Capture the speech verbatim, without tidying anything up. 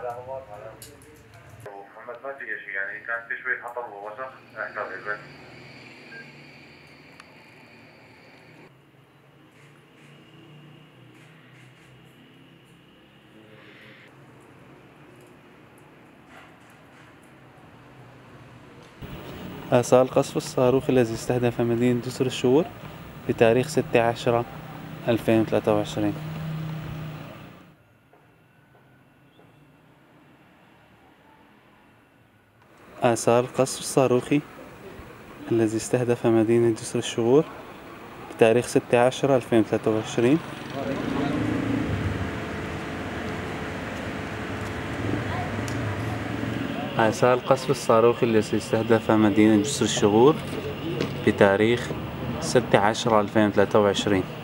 محمد ما في شيء، يعني كان في شوية حطب ووسخ احتاج بس. آثار القصف الصاروخي الذي استهدف مدينة جسر الشور بتاريخ ستة عشر ألفين وثلاثة وعشرين. آثار القصف الصاروخي الذي استهدف مدينة جسر الشغور بتاريخ ستة عشر ألفين وثلاثة وعشرين. آثار القصف الصاروخي الذي استهدف مدينة جسر الشغور بتاريخ ستة عشر ألفين وثلاثة وعشرين.